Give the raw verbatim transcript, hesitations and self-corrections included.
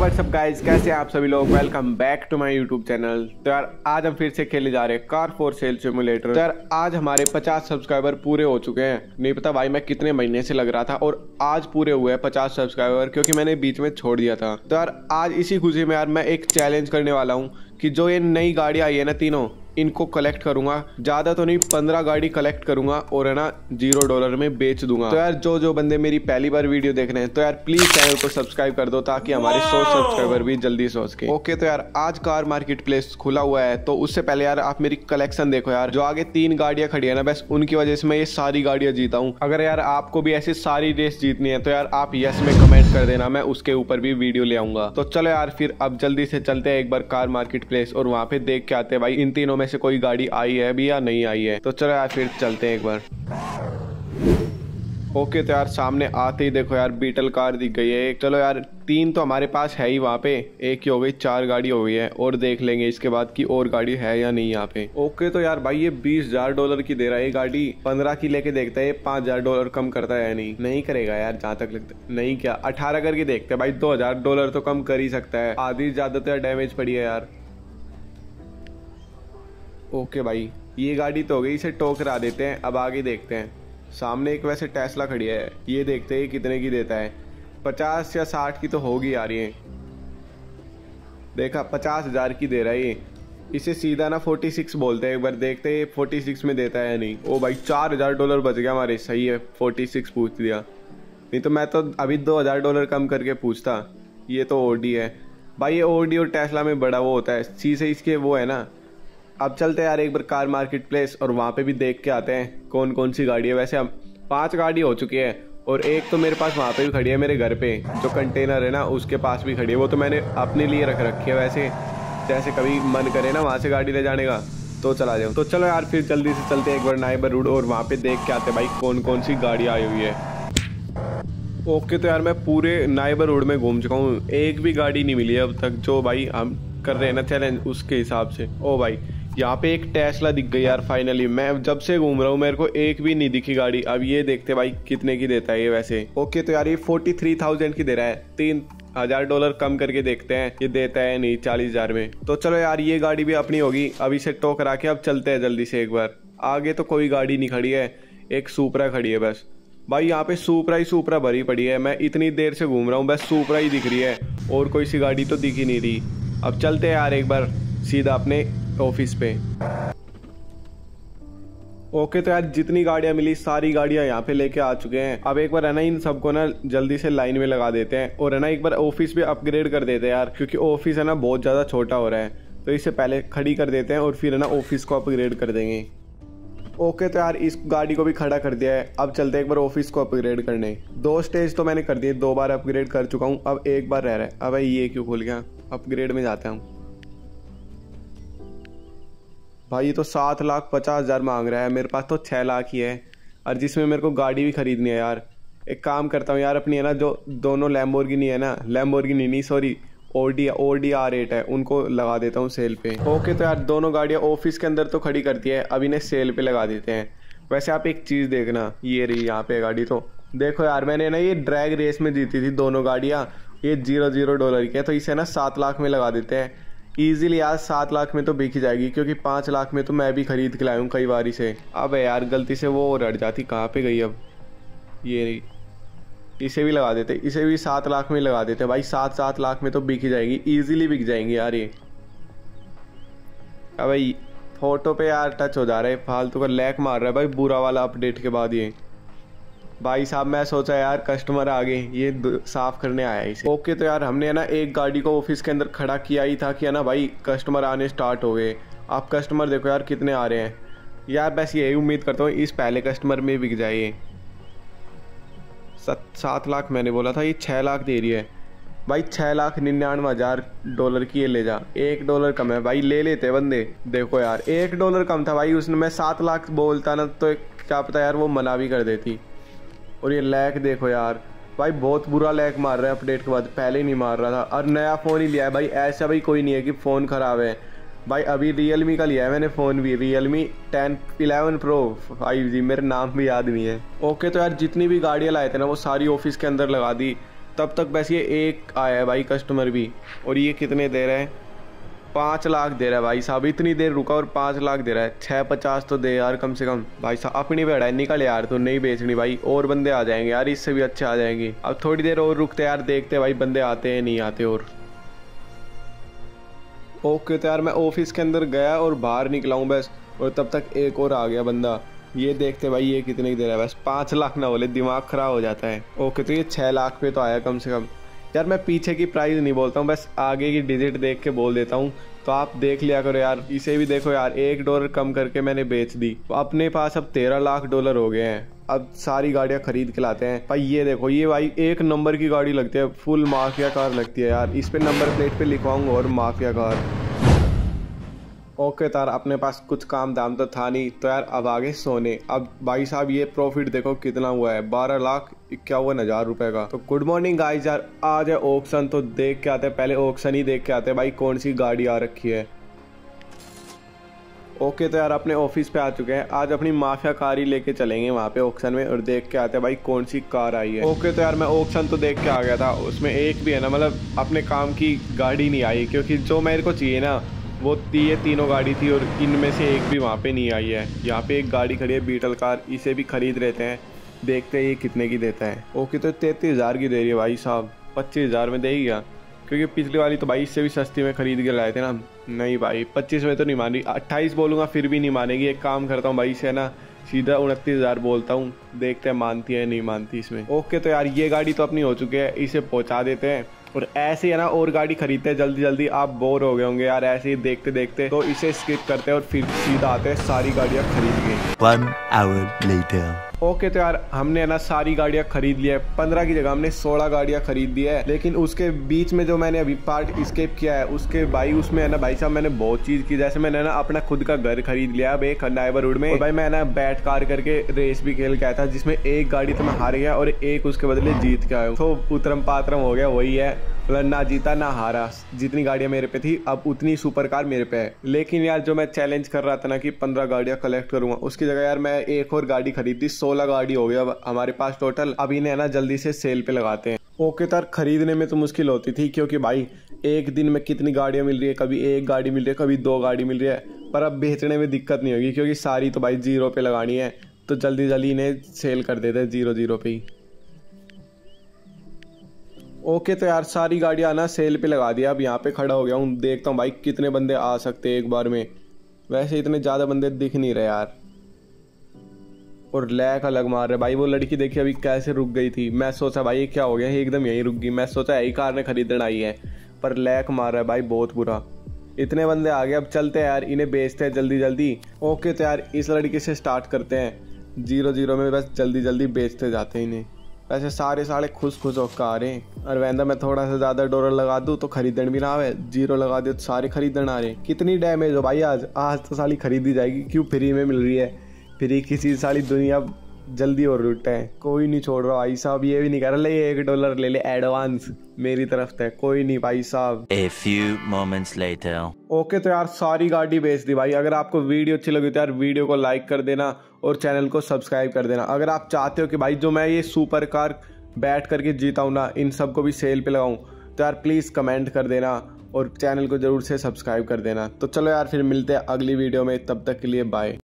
WhatsApp guys, कैसे हैं आप सभी लोग। Welcome back to my YouTube channel. तो यार आज हम फिर से खेलने जा रहे हैं कार फॉर सेल सिमुलेटर। तो यार आज हमारे पचास सब्सक्राइबर पूरे हो चुके हैं। नहीं पता भाई मैं कितने महीने से लग रहा था और आज पूरे हुए हैं पचास सब्सक्राइबर, क्योंकि मैंने बीच में छोड़ दिया था। तो यार आज इसी खुशी में यार मैं एक चैलेंज करने वाला हूँ कि जो ये नई गाड़ी आई है ना, तीनों इनको कलेक्ट करूंगा। ज्यादा तो नहीं, पंद्रह गाड़ी कलेक्ट करूंगा और है ना जीरो डॉलर में बेच दूंगा। तो यार जो जो बंदे मेरी पहली बार वीडियो देख रहे हैं तो यार प्लीज चैनल को सब्सक्राइब कर दो ताकि हमारे सौ सब्सक्राइबर भी जल्दी से हो सके। ओके तो यार आज कार मार्केट प्लेस खुला हुआ है, तो उससे पहले यार आप मेरी कलेक्शन देखो यार। जो आगे तीन गाड़ियां खड़ी है ना, बस उनकी वजह से मैं ये सारी गाड़ियां जीता हूँ। अगर यार आपको भी ऐसी सारी रेस जीतनी है तो यार आप यस में कमेंट कर देना, मैं उसके ऊपर भी वीडियो ले आऊंगा। तो चलो यार फिर अब जल्दी से चलते हैं एक बार कार मार्केट प्लेस और वहाँ पे देख के आते हैं भाई इन तीनों में से कोई गाड़ी आई है भी या नहीं आई है। तो चलो यार फिर चलते हैं एक बार। ओके तो यार सामने आते ही देखो यार बीटल कार दिख गई है। चलो यार तीन तो हमारे पास है ही, वहाँ पे एक ही हो गई, चार गाड़ी हो गई है और देख लेंगे इसके बाद की और गाड़ी है या नहीं यहाँ पे। ओके तो यार भाई ये बीस हजार डॉलर की दे रहा है गाड़ी, पंद्रह की लेके देखते हैं पांच हजार डॉलर कम करता है या नहीं। नहीं करेगा यार जहाँ तक लगता है। नहीं क्या अठारह करके देखते हैं भाई, दो हजार डॉलर तो कम कर ही सकता है। आधी ज्यादा तो यार डैमेज पड़ी है यार। ओके भाई ये गाड़ी तो हो गई, इसे टो करा देते हैं। अब आगे देखते हैं। सामने एक वैसे टेस्ला खड़ी है, ये देखते हैं कितने की देता है। पचास या साठ की तो होगी यार ये। देखा पचास हजार की दे रहा है ये। इसे सीधा ना फोर्टी सिक्स बोलते हैं, एक बार देखते हैं फोर्टी सिक्स में देता है या नहीं। ओ भाई चार हजार डॉलर बच गया हमारे। सही है, फोर्टी सिक्स पूछ दिया, नहीं तो मैं तो अभी दो हजार डॉलर कम करके पूछता। ये तो ओडी है भाई, ये ओडी और टेस्ला में बड़ा वो होता है, सी से इसके वो है ना। अब चलते हैं यार एक बार कार मार्केट प्लेस और वहाँ पे भी देख के आते हैं कौन कौन सी गाड़ी है। वैसे हम पांच गाड़ी हो चुकी है और एक तो मेरे पास वहाँ पे भी खड़ी है, मेरे घर पे जो कंटेनर है ना उसके पास भी खड़ी है। वो तो मैंने अपने लिए रख रखी है, वैसे जैसे कभी मन करे ना वहाँ से गाड़ी ले जाने का तो चला जाऊँ। तो चलो यार फिर जल्दी से चलते हैं एक बार नाइबरहुड और वहाँ पे देख के आते हैं भाई कौन कौन सी गाड़ी आई हुई है। ओके तो यार मैं पूरे नाइबरहुड में घूम चुका हूँ, एक भी गाड़ी नहीं मिली है अब तक जो भाई हम कर रहे हैं ना चैलेंज उसके हिसाब से। ओ भाई यहाँ पे एक टेस्ला दिख गई यार फाइनली। मैं जब से घूम रहा हूँ मेरे को एक भी नहीं दिखी गाड़ी। अब ये देखते भाई कितने की देता है ये वैसे। ओके तो यार ये फोर्टी थ्री थाउजेंड की दे रहा है, तीन हजार डॉलर कम करके देखते हैं ये देता है नहीं चालीस हजार में। तो चलो यार ये गाड़ी भी अपनी होगी, अब इसे टो करा के अब चलते हैं जल्दी से एक बार। आगे तो कोई गाड़ी नहीं खड़ी है, एक सुपरा खड़ी है बस। भाई यहाँ पे सुपरा ही सुपरा भरी पड़ी है, मैं इतनी देर से घूम रहा हूँ बस सुपरा ही दिख रही है और कोई सी गाड़ी तो दिख ही नहीं रही। अब चलते हैं यार एक बार सीधा अपने ऑफिस पे। ओके तो यार जितनी गाड़ियां मिली सारी गाड़ियां यहाँ पे लेके आ चुके हैं। अब एक बार है ना इन सबको ना जल्दी से लाइन में लगा देते हैं और है ना एक बार ऑफिस भी अपग्रेड कर देते हैं यार, क्योंकि ऑफिस है ना बहुत ज्यादा छोटा हो रहा है। तो इसे पहले खड़ी कर देते हैं और फिर है ना ऑफिस को अपग्रेड कर देंगे। ओके तो यार इस गाड़ी को भी खड़ा कर दिया है। अब चलते हैं एक बार ऑफिस को अपग्रेड करने। दो स्टेज तो मैंने कर दिए, दो बार अपग्रेड कर चुका हूँ, अब एक बार रह रहा है। अब ये क्यों खुल गया, अपग्रेड में जाता हूँ। भाई ये तो सात लाख पचास हजार मांग रहा है, मेरे पास तो छः लाख ही है और जिसमें मेरे को गाड़ी भी खरीदनी है यार। एक काम करता हूँ यार, अपनी है ना जो दोनों लैम्बोर्गिनी है ना, लैम्बोर्गिनी नहीं sorry Audi Audi R eight है, उनको लगा देता हूँ सेल पे। ओके तो यार दोनों गाड़ियाँ ऑफिस के अंदर तो खड़ी करती है, अब इन्हें सेल पे लगा देते हैं। वैसे आप एक चीज़ देखना, ये रही यहाँ पे गाड़ी। तो देखो यार मैंने ना ये ड्रैग रेस में जीती थी दोनों गाड़ियाँ, ये जीरो जीरो डॉलर की है। तो इसे ना सात लाख में लगा देते हैं इजीली यार। सात लाख में तो बिक ही जाएगी, क्योंकि पाँच लाख में तो मैं भी खरीद के लाया हूँ कई बार इसे। अब यार गलती से वो रट जाती, कहाँ पे गई अब ये रही। इसे भी लगा देते, इसे भी सात लाख में लगा देते भाई। सात सात लाख में तो बिक ही जाएगी, इजीली बिक जाएंगी यार ये। अब भाई फोटो पे यार टच हो जा रहा है, फालतू का लैक मार रहा है भाई बुरा वाला अपडेट के बाद ये। भाई साहब मैं सोचा यार कस्टमर आ गए, ये साफ करने आया इसे। ओके तो यार हमने है ना एक गाड़ी को ऑफिस के अंदर खड़ा किया ही था कि है ना भाई कस्टमर आने स्टार्ट हो गए। आप कस्टमर देखो यार कितने आ रहे हैं यार। बस यही उम्मीद करता हूँ इस पहले कस्टमर में बिक जाए ये। सात लाख मैंने बोला था, ये छः लाख दे रही है भाई। छः लाख निन्यानवे हजार डॉलर की ये ले जा, एक डॉलर कम है भाई, ले लेते बंदे। देखो यार एक डॉलर कम था भाई, उसने मैं सात लाख बोलता ना तो क्या पता यार वो मना भी कर देती। और ये लैक देखो यार भाई, बहुत बुरा लैक मार रहा है अपडेट के बाद, पहले ही नहीं मार रहा था। और नया फ़ोन ही लिया है भाई, ऐसा भाई कोई नहीं है कि फ़ोन ख़राब है भाई। अभी रियलमी का लिया है मैंने फ़ोन भी, Realme ten eleven pro five G, मेरे नाम भी याद नहीं है। ओके तो यार जितनी भी गाड़ियाँ लाए थे ना वो सारी ऑफिस के अंदर लगा दी। तब तक बस ये एक आया है भाई कस्टमर भी, और ये कितने दे रहे हैं, पाँच लाख दे रहा है भाई साहब। इतनी देर रुका और पाँच लाख दे रहा है। छः पचास तो दे यार कम से कम। भाई साहब अपनी भेड़ है, निकल यार, तो नहीं बेचनी भाई, और बंदे आ जाएंगे यार, इससे भी अच्छे आ जाएंगे। अब थोड़ी देर और रुकते यार, देखते भाई बंदे आते हैं नहीं आते। और ओके तो यार मैं ऑफिस के अंदर गया और बाहर निकला हूँ बस, और तब तक एक और आ गया बंदा। ये देखते भाई ये कितने की दे रहा है, बस पाँच लाख ना बोले दिमाग खराब हो जाता है। ओके तो ये छः लाख पे तो आया कम से कम। यार मैं पीछे की प्राइस नहीं बोलता हूँ, बस आगे की डिजिट देख के बोल देता हूँ, तो आप देख लिया करो यार। इसे भी देखो यार, एक डॉलर कम करके मैंने बेच दी, तो अपने पास अब तेरह लाख डॉलर हो गए हैं। अब सारी गाड़ियाँ खरीद के लाते हैं भाई। ये देखो ये भाई एक नंबर की गाड़ी लगती है, फुल माफिया कार लगती है यार। इस पे नंबर प्लेट पे लिखवाऊंगा और माफिया कार। ओके तार अपने पास कुछ काम दाम तो था नहीं, तो यार अब आगे सोने। अब भाई साहब ये प्रॉफिट देखो कितना हुआ है, बारह लाख इक्यावन हजार रुपए का। तो गुड मॉर्निंग गाइस यार, आज है ऑक्शन, तो देख के आते हैं, पहले ऑक्शन ही देख के आते हैं भाई कौन सी गाड़ी आ रखी है। ओके तो यार अपने ऑफिस पे आ चुके हैं, आज अपनी माफिया कार ही लेके चलेंगे वहाँ पे ऑक्शन में, और देख के आते हैं भाई कौन सी कार आई है। ओके तो यार मैं ऑक्शन तो देख के आ गया था, उसमें एक भी है ना मतलब अपने काम की गाड़ी नहीं आई, क्योंकि जो मेरे को चाहिए ना वो ये तीनों गाड़ी थी, और इनमें से एक भी वहाँ पे नहीं आई है। यहाँ पे एक गाड़ी खड़ी है बीटल कार, इसे भी खरीद लेते हैं, देखते हैं ये कितने की देता है। ओके तो तैंतीस हज़ार की दे रही है भाई साहब, पच्चीस हज़ार में देगा, क्योंकि पिछली वाली तो भाई इससे भी सस्ती में खरीद के लाए थे ना। नहीं भाई पच्चीस में तो नहीं मान रही, अट्ठाईस बोलूँगा फिर भी नहीं मानेगी। एक काम करता हूँ भाई से ना सीधा उनतीस हज़ार बोलता हूँ, देखते हैं मानती है नहीं मानती इसमें। ओके तो यार ये गाड़ी तो अपनी हो चुकी है, इसे पहुँचा देते हैं, और ऐसे है ना और गाड़ी खरीदते हैं जल्दी जल्दी। आप बोर हो गए होंगे यार ऐसे ही देखते देखते, तो इसे स्किप करते हैं और फिर सीधा आते हैं सारी गाड़ियाँ खरीद के। One hour later. ओके तो यार हमने है ना सारी गाड़ियाँ खरीद लिया है, पंद्रह की जगह हमने सोलह गाड़ियाँ खरीद दी है। लेकिन उसके बीच में जो मैंने अभी पार्ट स्किप किया है, उसके भाई उसमें है ना भाई साहब मैंने बहुत चीज़ की। जैसे मैंने ना अपना खुद का घर खरीद लिया अब एक नाइबरहुड में, और भाई मैं ना बैट कार करके रेस भी खेल के आया था, जिसमें एक गाड़ी तो मैं हार गया और एक उसके बदले जीत के आया हूँ। तो उतरम पात्रम हो गया, वही है, मतलब ना जीता ना हारा। जितनी गाड़ियाँ मेरे पे थी अब उतनी सुपर कार मेरे पे है। लेकिन यार जो मैं चैलेंज कर रहा था ना कि पंद्रह गाड़ियाँ कलेक्ट करूंगा, उसकी जगह यार मैं एक और गाड़ी खरीदी, सोलह गाड़ी हो गया हमारे पास टोटल। अब इन्हें ना जल्दी से सेल पे लगाते हैं। ओके तार खरीदने में तो मुश्किल होती थी, क्योंकि भाई एक दिन में कितनी गाड़ियाँ मिल रही है, कभी एक गाड़ी मिल रही है, कभी दो गाड़ी मिल रही है। पर अब बेचने में दिक्कत नहीं होगी, क्योंकि सारी तो भाई जीरो पे लगानी है, तो जल्दी जल्दी इन्हें सेल कर देते हैं जीरो जीरो पे ही। ओके तो यार सारी गाड़ियाँ ना सेल पे लगा दिया, अब यहाँ पे खड़ा हो गया हूँ, देखता हूँ भाई कितने बंदे आ सकते हैं एक बार में। वैसे इतने ज़्यादा बंदे दिख नहीं रहे यार, और लैक अलग मार रहे भाई। वो लड़की देखी अभी कैसे रुक गई थी, मैं सोचा भाई ये क्या हो गया, एकदम यहीं रुक गई। मैं सोचा यही कार ने खरीदना आई है, पर लैक मार रहा है भाई बहुत बुरा। इतने बंदे आ गए, अब चलते हैं यार इन्हें बेचते हैं जल्दी जल्दी। ओके तो यार इस लड़की से स्टार्ट करते हैं, जीरो जीरो में बस जल्दी जल्दी बेचते जाते हैं इन्हें। वैसे सारे सारे खुश खुश होकर आ रहे हैं, और वैंदा मैं थोड़ा सा ज़्यादा डॉलर लगा दूँ तो खरीदन भी ना आवे, जीरो लगा दे तो सारे खरीदन आ रहे हैं। कितनी डैमेज हो भाई, आज आज तो साली खरीदी जाएगी, क्यों फ्री में मिल रही है। फ्री किसी साली दुनिया जल्दी और लुटते हैं, कोई नहीं छोड़ रहा भाई साहब। ये भी नहीं कह रहा ले एक डॉलर ले ले एडवांस मेरी तरफ से, कोई नहीं भाई साहब। A few moments later. Okay तो यार सारी गाड़ी बेच दी भाई। अगर आपको वीडियो अच्छी लगी तो यार वीडियो को लाइक कर देना और चैनल को सब्सक्राइब कर देना। अगर आप चाहते हो कि भाई जो मैं ये सुपर कार बैठ करके जीता हूँ ना, इन सबको भी सेल पे लगाऊं, तो यार प्लीज़ कमेंट कर देना और चैनल को ज़रूर से सब्सक्राइब कर देना। तो चलो यार फिर मिलते हैं अगली वीडियो में, तब तक के लिए बाय।